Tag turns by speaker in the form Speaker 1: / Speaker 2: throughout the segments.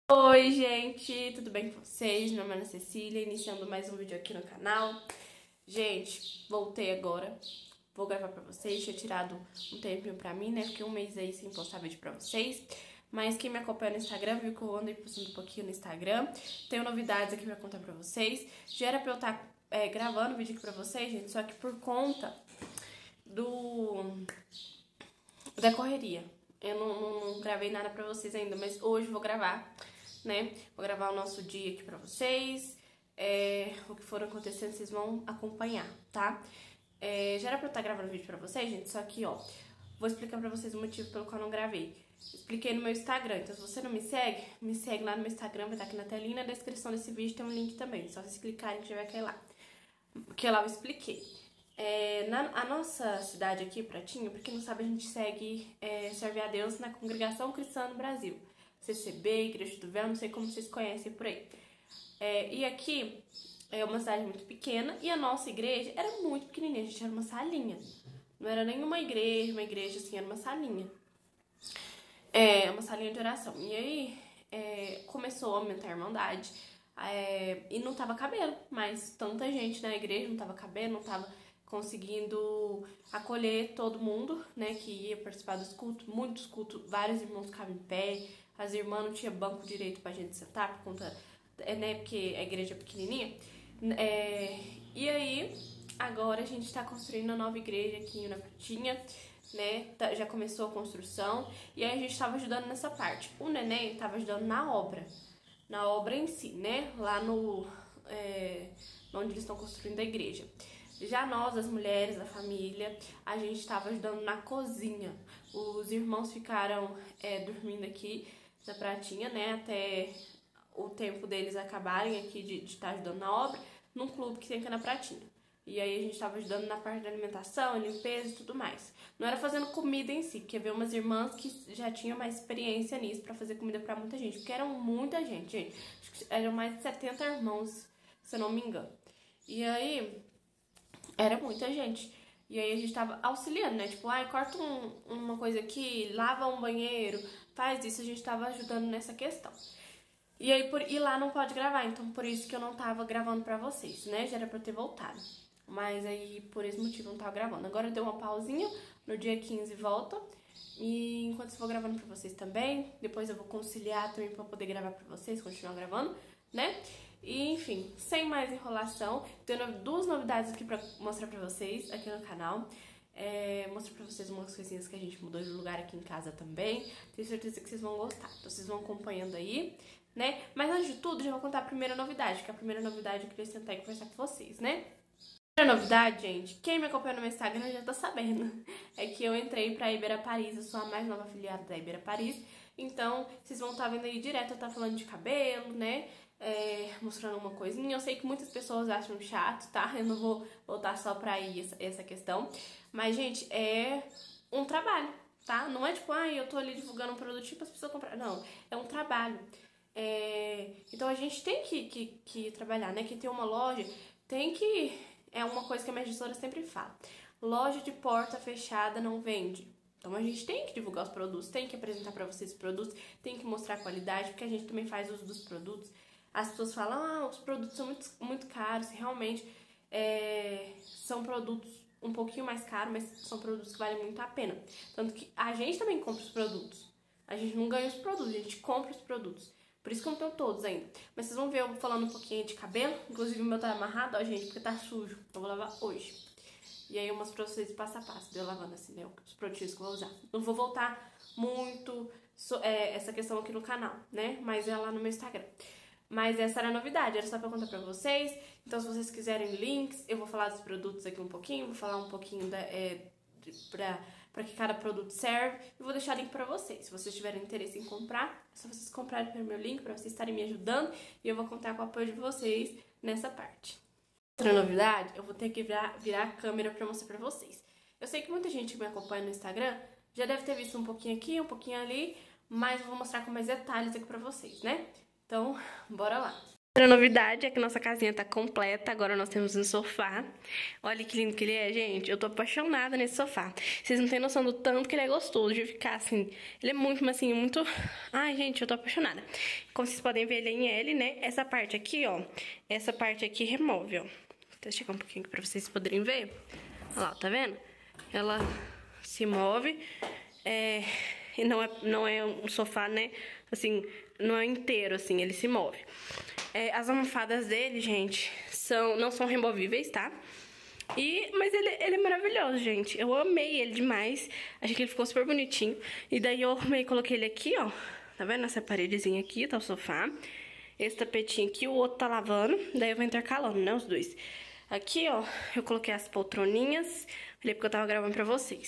Speaker 1: Oi, gente, tudo bem com vocês? Meu nome é Ana Cecília, iniciando mais um vídeo aqui no canal. Gente, voltei agora, vou gravar pra vocês, tinha tirado um tempinho pra mim, né? Fiquei um mês aí sem postar vídeo pra vocês. Mas quem me acompanha no Instagram viu que eu andei postando um pouquinho no Instagram. Tenho novidades aqui pra contar pra vocês. Já era pra eu estar gravando vídeo aqui pra vocês, gente, só que por conta da correria. Eu não gravei nada pra vocês ainda, mas hoje vou gravar, né? Vou gravar o nosso dia aqui pra vocês. O que for acontecendo, vocês vão acompanhar, tá? Já era pra eu estar gravando vídeo pra vocês, gente, só que, ó, vou explicar pra vocês o motivo pelo qual eu não gravei. Expliquei no meu Instagram, então se você não me segue lá no meu Instagram, vai estar aqui na telinha e na descrição desse vídeo tem um link também. Só vocês clicarem que já vai cair lá. Porque lá eu expliquei. A nossa cidade aqui, Pratinha, pra quem não sabe, a gente serve a Deus na Congregação Cristã no Brasil. CCB, Igreja do Véu, não sei como vocês conhecem por aí. E aqui é uma cidade muito pequena e a nossa igreja era muito pequenininha, a gente era uma salinha. Não era nenhuma igreja, uma igreja assim, era uma salinha. Uma salinha de oração. E aí começou a aumentar a irmandade e não tava cabendo, mas tanta gente na igreja não tava cabendo, não tava conseguindo acolher todo mundo, né, que ia participar dos cultos, muitos cultos, vários irmãos ficavam em pé, as irmãs não tinham banco direito pra gente sentar por conta, né, porque a igreja é pequenininha. E aí, agora a gente tá construindo uma nova igreja aqui na Pratinha, né, já começou a construção, e aí a gente tava ajudando nessa parte. O neném tava ajudando na obra em si, né, lá onde eles estão construindo a igreja. Já nós, as mulheres, a família, a gente estava ajudando na cozinha. Os irmãos ficaram dormindo aqui na Pratinha, né, até o tempo deles acabarem aqui de estar ajudando na obra, num clube que tem aqui na Pratinha. E aí a gente estava ajudando na parte da alimentação, limpeza e tudo mais. Não era fazendo comida em si, porque havia umas irmãs que já tinham mais experiência nisso para fazer comida para muita gente, porque eram muita gente, gente. Acho que eram mais de 70 irmãos, se eu não me engano. E aí era muita gente. E aí a gente tava auxiliando, né? Tipo, corta uma coisa aqui, lava um banheiro, faz isso. A gente tava ajudando nessa questão. E aí, e lá não pode gravar, então por isso que eu não tava gravando pra vocês, né? Já era pra eu ter voltado. Mas aí, por esse motivo, eu não tava gravando. Agora deu uma pausinha, no dia 15 volta. E enquanto eu vou gravando pra vocês também, depois eu vou conciliar também pra poder gravar pra vocês, continuar gravando, né? E, enfim, sem mais enrolação, tenho duas novidades aqui pra mostrar pra vocês aqui no canal. Mostrar pra vocês umas coisinhas que a gente mudou de lugar aqui em casa também. Tenho certeza que vocês vão gostar. Então vocês vão acompanhando aí, né? Mas antes de tudo, já vou contar a primeira novidade, que a primeira novidade eu queria sentar e conversar com vocês, né? A primeira novidade, gente, quem me acompanha no meu Instagram já tá sabendo. É que eu entrei pra Iberá Paris, eu sou a mais nova afiliada da Iberá Paris. Então, vocês vão estar vendo aí direto eu tá falando de cabelo, né? Mostrando uma coisinha. Eu sei que muitas pessoas acham chato, tá? Eu não vou voltar só pra aí essa questão. Mas, gente, é um trabalho, tá? Não é tipo, eu tô ali divulgando um produto para as pessoas comprar. Não, é um trabalho. Então, a gente tem que trabalhar, né? Quem tem uma loja tem que... É uma coisa que a minha gestora sempre fala. Loja de porta fechada não vende. Então a gente tem que divulgar os produtos, tem que apresentar pra vocês os produtos, tem que mostrar a qualidade, porque a gente também faz uso dos produtos. As pessoas falam, os produtos são muito, muito caros, realmente são produtos um pouquinho mais caros, mas são produtos que valem muito a pena. Tanto que a gente também compra os produtos. A gente não ganha os produtos, a gente compra os produtos. Por isso que eu não tenho todos ainda. Mas vocês vão ver eu falando um pouquinho de cabelo. Inclusive o meu tá amarrado, ó, gente, porque tá sujo. Eu vou lavar hoje. E aí eu mostro pra vocês passo a passo, de eu lavando assim, né, os produtinhos que eu vou usar. Não vou voltar muito essa questão aqui no canal, né, mas é lá no meu Instagram. Mas essa era a novidade, era só pra contar pra vocês. Então se vocês quiserem links, eu vou falar dos produtos aqui um pouquinho, vou falar um pouquinho pra que cada produto serve. E vou deixar link pra vocês. Se vocês tiverem interesse em comprar, é só vocês comprarem pelo meu link, pra vocês estarem me ajudando. E eu vou contar com o apoio de vocês nessa parte. Outra novidade, eu vou ter que virar a câmera pra mostrar pra vocês. Eu sei que muita gente que me acompanha no Instagram já deve ter visto um pouquinho aqui, um pouquinho ali, mas eu vou mostrar com mais detalhes aqui pra vocês, né? Então, bora lá. Outra novidade é que nossa casinha tá completa, agora nós temos um sofá. Olha que lindo que ele é, gente. Eu tô apaixonada nesse sofá. Vocês não têm noção do tanto que ele é gostoso de ficar assim. Ele é muito, mas assim, muito... Ai, gente, eu tô apaixonada. Como vocês podem ver, ele é em L, né? Essa parte aqui, ó. Essa parte aqui remove, ó. Vou chegar um pouquinho aqui pra vocês poderem ver. Olha lá, tá vendo? Ela se move. E não é um sofá, né? Assim, não é inteiro, assim, ele se move. As almofadas dele, gente, não são removíveis, tá? Mas ele é maravilhoso, gente. Eu amei ele demais. Achei que ele ficou super bonitinho. E daí eu arrumei e coloquei ele aqui, ó. Tá vendo? Essa paredezinha aqui, tá o sofá. Esse tapetinho aqui, o outro tá lavando. Daí eu vou intercalando, né, os dois. Aqui, ó, eu coloquei as poltroninhas. Falei porque eu tava gravando pra vocês.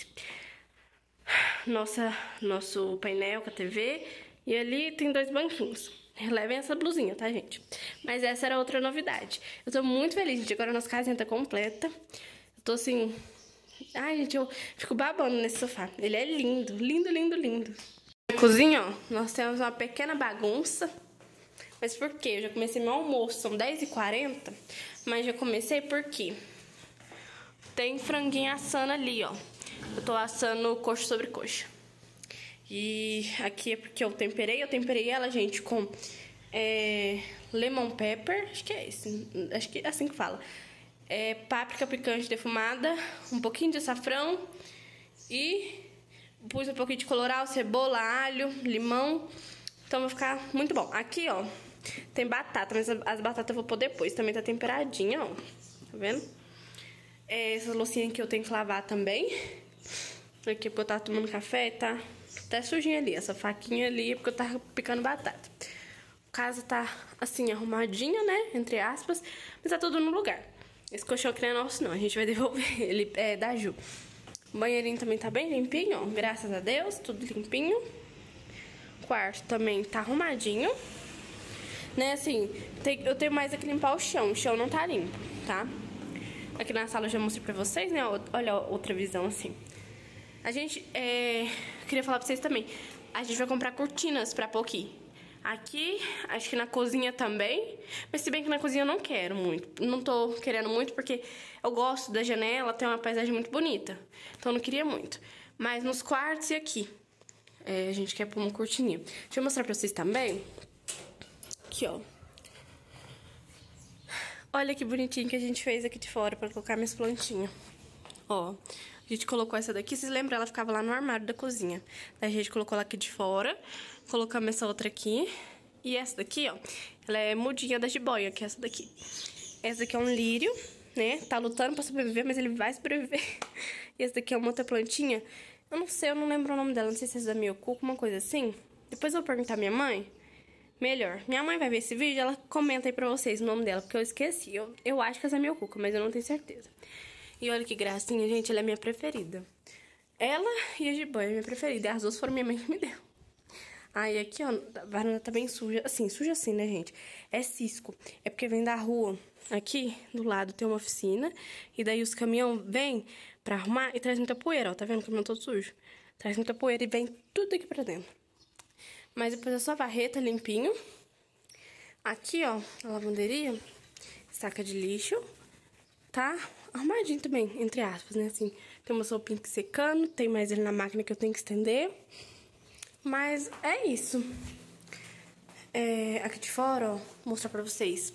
Speaker 1: Nosso painel com a TV. E ali tem 2 banquinhos. Relevem essa blusinha, tá, gente? Mas essa era outra novidade. Eu tô muito feliz, gente. Agora a nossa casinha tá completa. Eu tô assim... Ai, gente, eu fico babando nesse sofá. Ele é lindo, lindo, lindo, lindo. Na cozinha, ó, nós temos uma pequena bagunça. Mas por quê? Eu já comecei meu almoço, são 10h40. Mas já comecei porque tem franguinho assando ali, ó. Eu tô assando coxa sobre coxa. E aqui é porque eu temperei ela, gente, com lemon pepper, acho que é esse, acho que é assim que fala. Páprica picante defumada, um pouquinho de açafrão e pus um pouquinho de colorau, cebola, alho, limão. Então vai ficar muito bom. Aqui, ó, tem batata, mas as batatas eu vou pôr depois, também tá temperadinha, ó, tá vendo? Essas loucinhas que eu tenho que lavar também. Aqui porque eu tava tomando café e tá até sujinha ali, essa faquinha ali, porque eu tava picando batata. A casa tá, assim, arrumadinha, né, entre aspas, mas tá tudo no lugar. Esse colchão aqui não é nosso, não, a gente vai devolver, ele é da Ju. O banheirinho também tá bem limpinho, ó, graças a Deus, tudo limpinho. O quarto também tá arrumadinho, né, assim, eu tenho mais aqui limpar o chão não tá limpo, tá? Aqui na sala eu já mostrei pra vocês, né, olha a outra visão, assim. A gente, queria falar pra vocês também, a gente vai comprar cortinas pra pôr aqui, acho que na cozinha também, mas se bem que na cozinha eu não quero muito, não tô querendo muito porque eu gosto da janela, tem uma paisagem muito bonita, então eu não queria muito. Mas nos quartos e aqui, a gente quer pôr uma cortininha. Deixa eu mostrar pra vocês também, aqui ó. Olha que bonitinho que a gente fez aqui de fora pra colocar minhas plantinhas, ó. A gente colocou essa daqui, vocês lembram? Ela ficava lá no armário da cozinha. Daí a gente colocou ela aqui de fora, colocamos essa outra aqui. E essa daqui, ó, ela é mudinha da jiboia, que é essa daqui. Essa daqui é um lírio, né? Tá lutando pra sobreviver, mas ele vai sobreviver. E essa daqui é uma outra plantinha. Eu não sei, eu não lembro o nome dela, não sei se é da Miyoku, uma coisa assim. Depois eu vou perguntar à minha mãe. Melhor. Minha mãe vai ver esse vídeo, ela comenta aí pra vocês o nome dela, porque eu esqueci. Eu acho que essa é Miyoku, mas eu não tenho certeza. E olha que gracinha, gente, ela é minha preferida. Ela e a jiboia é minha preferida. E as duas foram minha mãe que me deu. Aí aqui, ó, a varanda tá bem suja. Assim, suja assim, né, gente? É cisco. É porque vem da rua. Aqui, do lado, tem uma oficina. E daí os caminhão vêm pra arrumar e traz muita poeira, ó. Tá vendo o caminhão todo sujo? Traz muita poeira e vem tudo aqui pra dentro. Mas depois é só varrer, tá limpinho. Aqui, ó, a lavanderia. Saca de lixo. Tá arrumadinho também, entre aspas, né, assim, tem uma roupinha que secando, tem mais ele na máquina que eu tenho que estender, mas é isso. Aqui de fora, ó, vou mostrar pra vocês,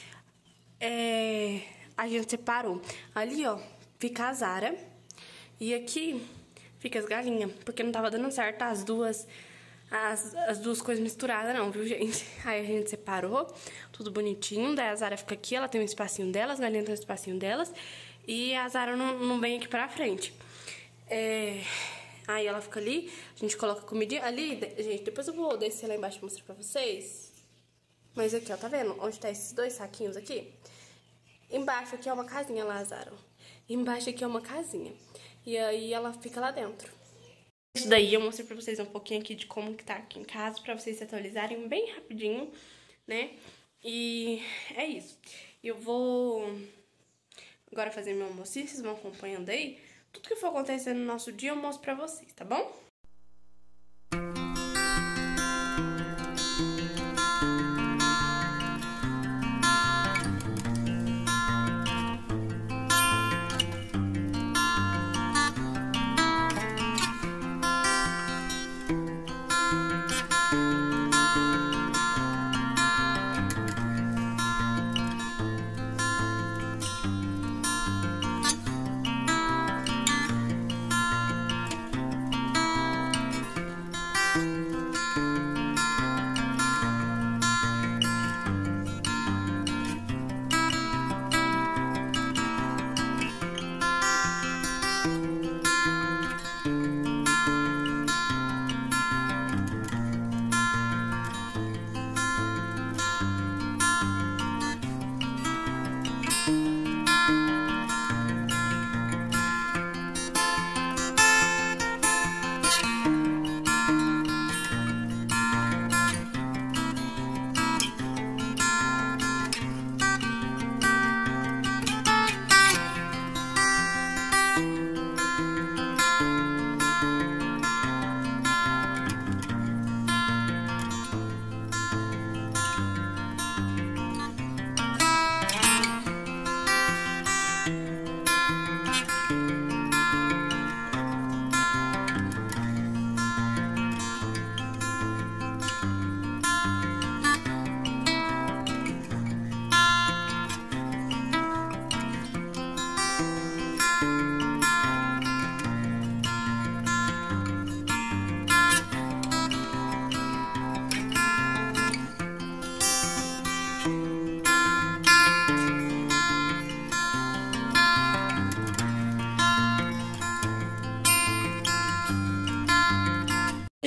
Speaker 1: a gente separou, ali, ó, fica a Zara, e aqui fica as galinhas, porque não tava dando certo as duas coisas misturadas não, viu, gente? Aí a gente separou, tudo bonitinho, daí a Zara fica aqui, ela tem um espacinho dela, as galinhas têm um espacinho delas, e a Zara não vem aqui pra frente. Aí ela fica ali, a gente coloca a comidinha ali, gente, depois eu vou descer lá embaixo e mostrar pra vocês. Mas aqui, ó, tá vendo? Onde tá esses 2 saquinhos aqui? Embaixo aqui é uma casinha lá, Zara. Embaixo aqui é uma casinha. E aí ela fica lá dentro. Isso daí eu mostrei pra vocês um pouquinho aqui de como que tá aqui em casa, pra vocês se atualizarem bem rapidinho, né? E é isso. Eu vou agora fazer meu almoço, vocês vão acompanhando aí. Tudo que for acontecendo no nosso dia eu mostro pra vocês, tá bom?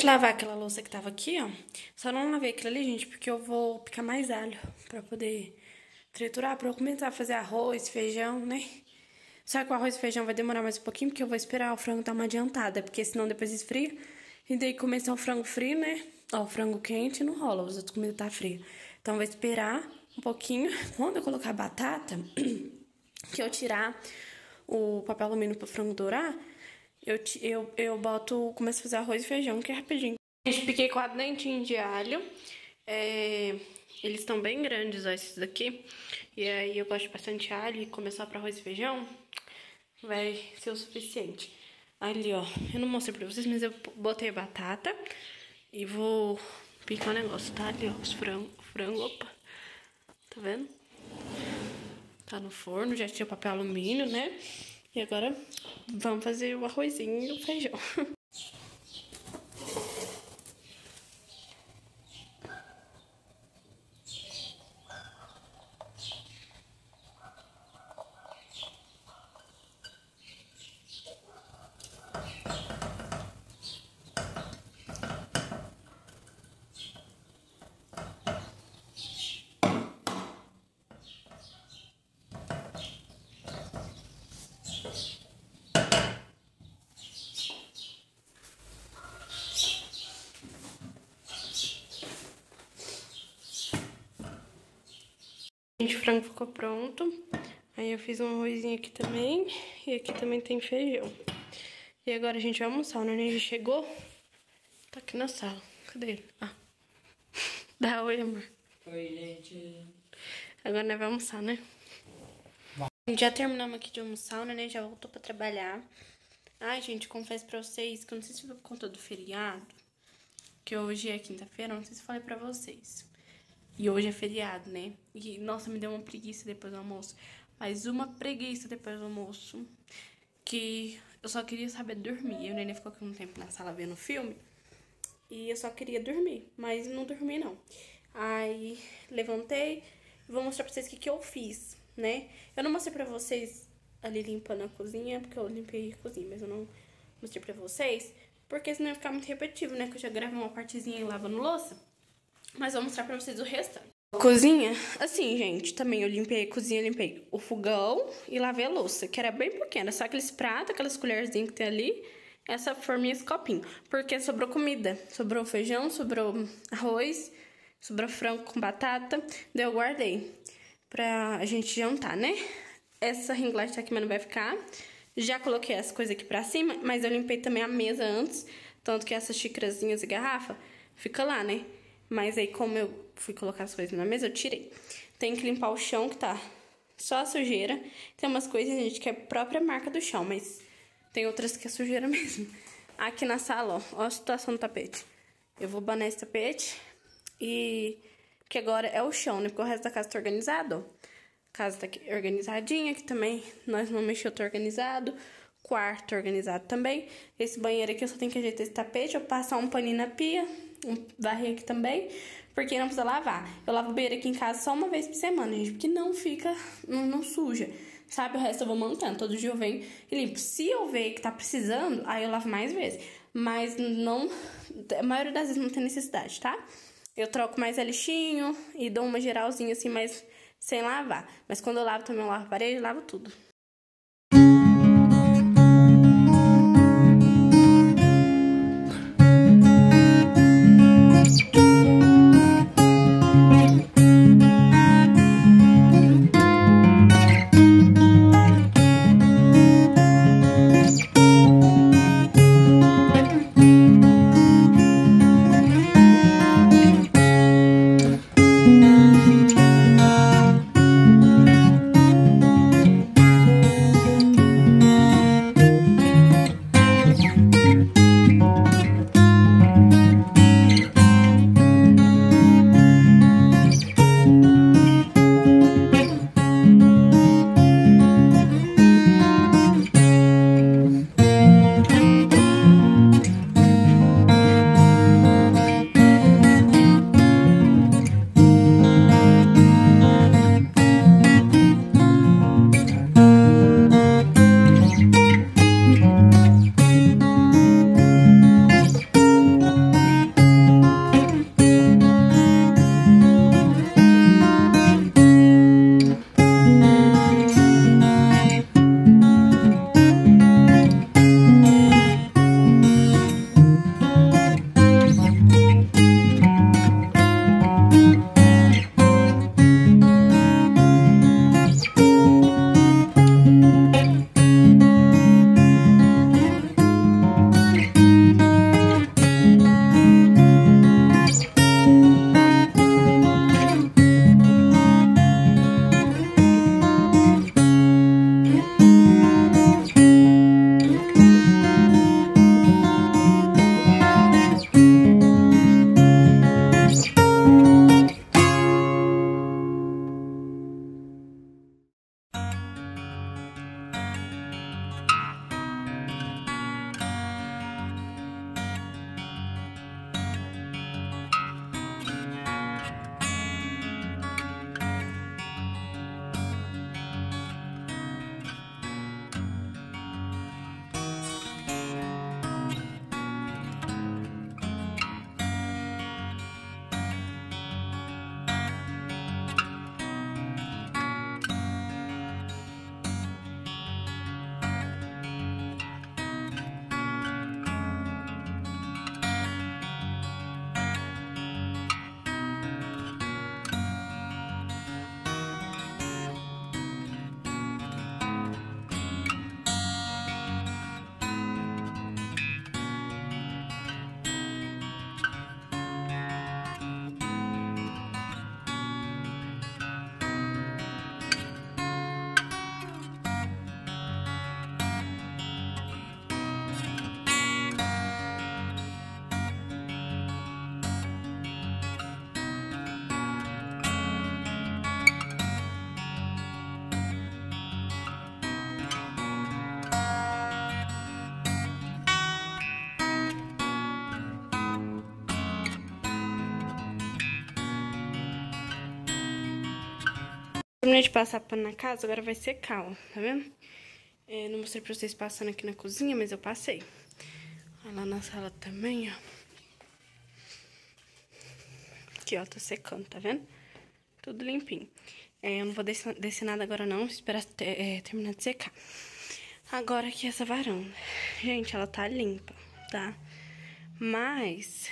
Speaker 1: de lavar aquela louça que tava aqui, ó. Só não lavei aquilo ali, gente, porque eu vou picar mais alho pra poder triturar, pra eu começar a fazer arroz, feijão, né? Só que o arroz e feijão vai demorar mais um pouquinho, porque eu vou esperar o frango dar uma adiantada, porque senão depois esfria. E daí começar o frango frio, né? Ó, o frango quente não rola, os outros comidas tá frio. Então eu vou esperar um pouquinho. Quando eu colocar a batata, que eu tirar o papel alumínio pro frango dourar, eu boto, começo a fazer arroz e feijão, que é rapidinho. Gente, piquei 4 dentinhos de alho. Eles estão bem grandes, ó, esses daqui. E aí eu gosto de bastante alho e começar para arroz e feijão vai ser o suficiente. Ali, ó, eu não mostrei pra vocês, mas eu botei a batata e vou picar o negócio, tá? Ali, ó, os frango, opa, tá vendo? Tá no forno, já tinha papel alumínio, né? E agora vamos fazer o arrozinho e o feijão. Gente, o frango ficou pronto. Aí eu fiz um arrozinho aqui também. E aqui também tem feijão. E agora a gente vai almoçar. O neném já chegou. Tá aqui na sala. Cadê ele? Ah. Dá oi, amor.
Speaker 2: Oi, gente.
Speaker 1: Agora nós vamos almoçar, né? Já terminamos aqui de almoçar. O neném já voltou pra trabalhar. Ai, gente, confesso pra vocês que eu não sei se foi por conta do feriado. Que hoje é quinta-feira. Não sei se falei pra vocês. E hoje é feriado, né? E, nossa, me deu uma preguiça depois do almoço. Mas uma preguiça depois do almoço. Que eu só queria saber dormir. E o neném ficou aqui um tempo na sala vendo filme. E eu só queria dormir. Mas não dormi, não. Aí, levantei. E vou mostrar pra vocês o que eu fiz, né? Eu não mostrei pra vocês ali limpando a cozinha. Porque eu limpei a cozinha. Mas eu não mostrei pra vocês. Porque senão ia ficar muito repetitivo, né? Que eu já gravei uma partezinha aí lavando louça. Mas vou mostrar pra vocês o restante. Cozinha, assim, gente, também eu limpei a cozinha, limpei o fogão e lavei a louça, que era bem pequena. Só aqueles pratos, aquelas colherzinhas que tem ali, essa forminha, esse copinho. Porque sobrou comida, sobrou feijão, sobrou arroz, sobrou frango com batata. Daí eu guardei pra gente jantar, né? Essa ring light tá aqui, mas não vai ficar. Já coloquei as coisas aqui pra cima, mas eu limpei também a mesa antes. Tanto que essas xícarazinhas e garrafa fica lá, né? Mas aí, como eu fui colocar as coisas na mesa, eu tirei. Tem que limpar o chão, que tá só a sujeira. Tem umas coisas, gente, que é a própria marca do chão, mas tem outras que é sujeira mesmo. Aqui na sala, ó a situação do tapete. Eu vou banar esse tapete e... Porque agora é o chão, né? Porque o resto da casa tá organizado, ó. A casa tá aqui organizadinha, aqui também nós não mexemos, tá organizado. Quarto organizado também. Esse banheiro aqui eu só tenho que ajeitar esse tapete, eu passar um paninho na pia, varrer aqui também, porque não precisa lavar. Eu lavo o banheiro aqui em casa só uma vez por semana, gente, porque não fica, não suja, sabe? O resto eu vou montando, todo dia eu venho e limpo. Se eu ver que tá precisando, aí eu lavo mais vezes, mas não, a maioria das vezes não tem necessidade, tá? Eu troco mais a lixinho e dou uma geralzinha assim, mas sem lavar. Mas quando eu lavo também, eu lavo a parede, lavo tudo. Terminei de passar pano na casa, agora vai secar, ó. Tá vendo? Não mostrei pra vocês passando aqui na cozinha, mas eu passei. Olha lá na sala também, ó. Aqui, ó, tá secando, tá vendo? Tudo limpinho. Eu não vou descer nada agora não, esperar terminar de secar. Agora aqui essa varanda. Gente, ela tá limpa, tá? Mas,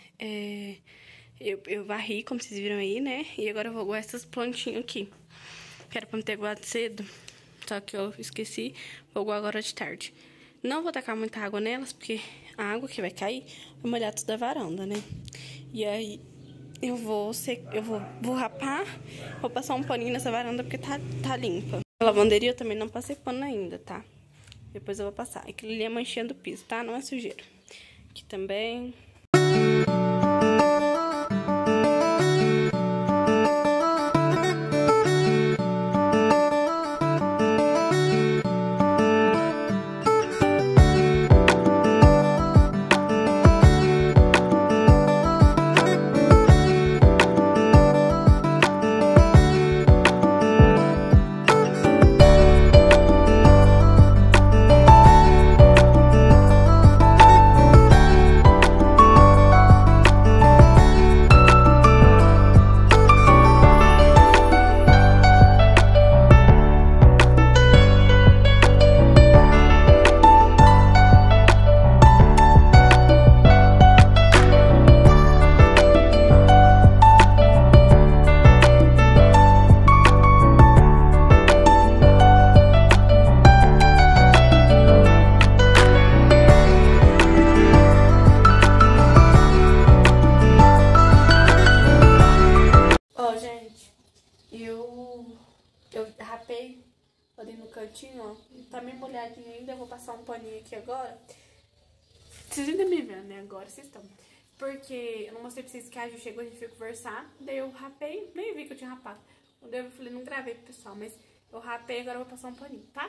Speaker 1: eu varri, como vocês viram aí, né? E agora eu vou guardar essas plantinhas aqui. Que era pra me ter guardado cedo, só que eu esqueci. Vou guardar agora de tarde. Não vou tacar muita água nelas, porque a água que vai cair vai molhar tudo da varanda, né? E aí eu vou rapar, vou passar um paninho nessa varanda porque tá limpa. A lavanderia eu também não passei pano ainda, tá? Depois eu vou passar. Aquilo ali é manchinha do piso, tá? Não é sujeira. Aqui também. Eu rapei ali no cantinho, ó. Tá meio molhadinho ainda. Eu vou passar um paninho aqui agora. Vocês ainda me vendo, né? Agora vocês estão. Porque eu não mostrei pra vocês que a Ju chegou, a gente foi conversar. Daí eu rapei, nem vi que eu tinha rapado. Daí eu falei, não gravei pro pessoal, mas eu rapei, agora eu vou passar um paninho, tá?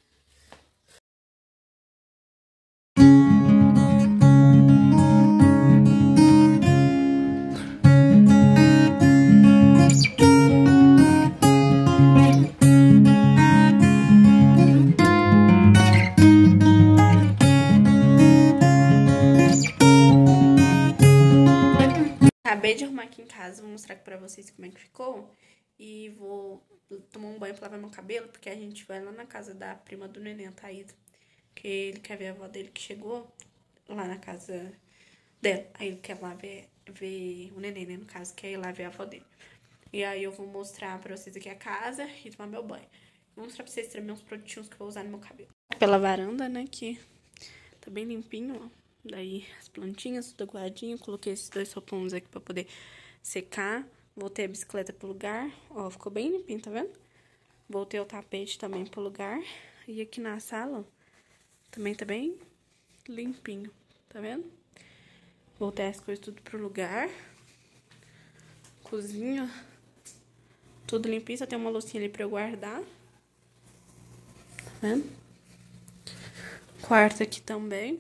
Speaker 1: Acabei de arrumar aqui em casa, vou mostrar aqui pra vocês como é que ficou. E vou tomar um banho pra lavar meu cabelo, porque a gente vai lá na casa da prima do neném, a Thaísa. Que ele quer ver a avó dele que chegou lá na casa dela. Aí ele quer lá ver o neném, né, no caso, quer ir lá ver a avó dele. E aí eu vou mostrar pra vocês aqui a casa e tomar meu banho. Vou mostrar pra vocês também uns produtinhos que eu vou usar no meu cabelo. Pela varanda, né, que tá bem limpinho, ó. Daí as plantinhas, tudo aguadinho. Coloquei esses 2 roupões aqui pra poder secar. Voltei a bicicleta pro lugar. Ó, ficou bem limpinho, tá vendo? Voltei o tapete também pro lugar. E aqui na sala, ó, também tá bem limpinho, tá vendo? Voltei as coisas tudo pro lugar. Cozinha, tudo limpinho. Só tem uma loucinha ali pra eu guardar. Tá vendo? Quarto aqui também.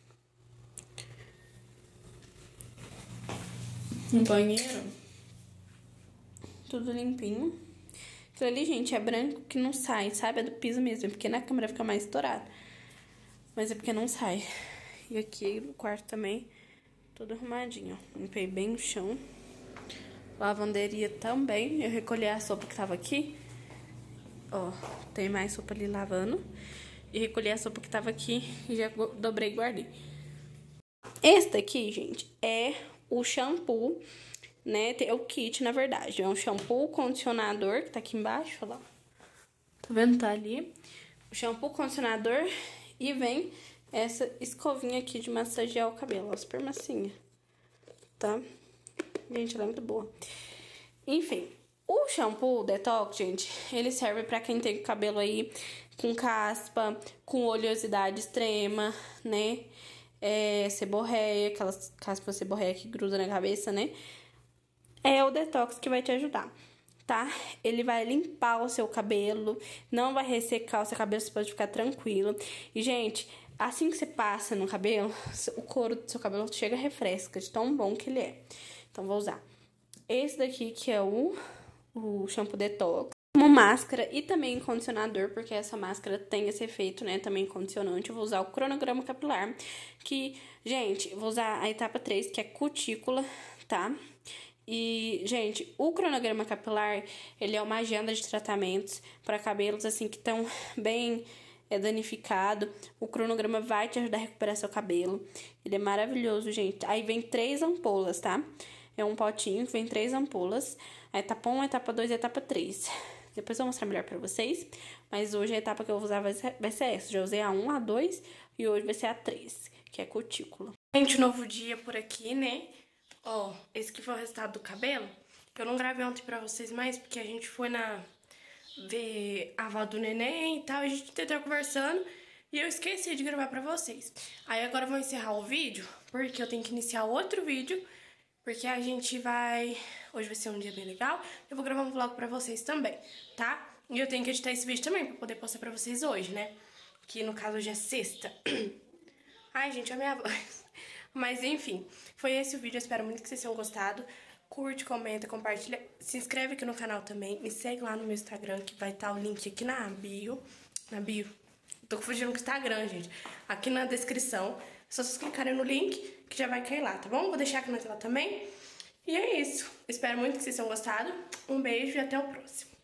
Speaker 1: Um banheiro. Tudo limpinho. Aquilo ali, gente, é branco que não sai, sabe? É do piso mesmo, é porque na câmera fica mais estourado. Mas é porque não sai. E aqui no quarto também, tudo arrumadinho, ó. Limpei bem o chão. Lavanderia também. Eu recolhi a sopa que tava aqui. Ó, tem mais sopa ali lavando. E recolhi a sopa que tava aqui e já dobrei e guardei. Esse daqui, gente, é o shampoo, né? É o kit, na verdade. É um shampoo, condicionador, que tá aqui embaixo, ó lá. Tá vendo? Tá ali. O shampoo, condicionador e vem essa escovinha aqui de massagear o cabelo. Ó, super massinha, tá? Gente, ela é muito boa. Enfim, o shampoo Detox, gente, ele serve pra quem tem cabelo aí com caspa, com oleosidade extrema, né? Seborreia, aquelas caspas seborreia que gruda na cabeça, né? É o Detox que vai te ajudar, tá? Ele vai limpar o seu cabelo, não vai ressecar o seu cabelo, você pode ficar tranquilo. E, gente, assim que você passa no cabelo, o couro do seu cabelo chega refresca, de tão bom que ele é. Então, vou usar esse daqui, que é o shampoo Detox. Como máscara e também condicionador, porque essa máscara tem esse efeito, né, também condicionante. Eu vou usar o cronograma capilar, que, gente, vou usar a etapa 3, que é cutícula, tá? E, gente, o cronograma capilar, ele é uma agenda de tratamentos para cabelos, assim, que estão bem danificado. O cronograma vai te ajudar a recuperar seu cabelo. Ele é maravilhoso, gente. Aí vem 3 ampolas, tá? É um potinho que vem 3 ampolas. A etapa 1, a etapa 2 e a etapa 3. Depois eu vou mostrar melhor pra vocês. Mas hoje a etapa que eu vou usar vai ser essa. Já usei a 1, a 2 e hoje vai ser a 3, que é cutícula. Gente, novo dia por aqui, né? Ó, esse que foi o resultado do cabelo. Eu não gravei ontem pra vocês mais, porque a gente foi ver a avó do neném e tal. A gente tentou conversando e eu esqueci de gravar pra vocês. Aí agora eu vou encerrar o vídeo, porque eu tenho que iniciar outro vídeo. Porque a gente vai... Hoje vai ser um dia bem legal. Eu vou gravar um vlog pra vocês também, tá? E eu tenho que editar esse vídeo também pra poder postar pra vocês hoje, né? Que no caso hoje é sexta. Ai, gente, a minha voz. Mas enfim, foi esse o vídeo. Eu espero muito que vocês tenham gostado. Curte, comenta, compartilha. Se inscreve aqui no canal também. Me segue lá no meu Instagram, que vai estar o link aqui na bio. Na bio. Tô confundindo com o Instagram, gente. Aqui na descrição. É só vocês clicarem no link que já vai cair lá, tá bom? Vou deixar aqui na tela também. E é isso. Espero muito que vocês tenham gostado. Um beijo e até o próximo.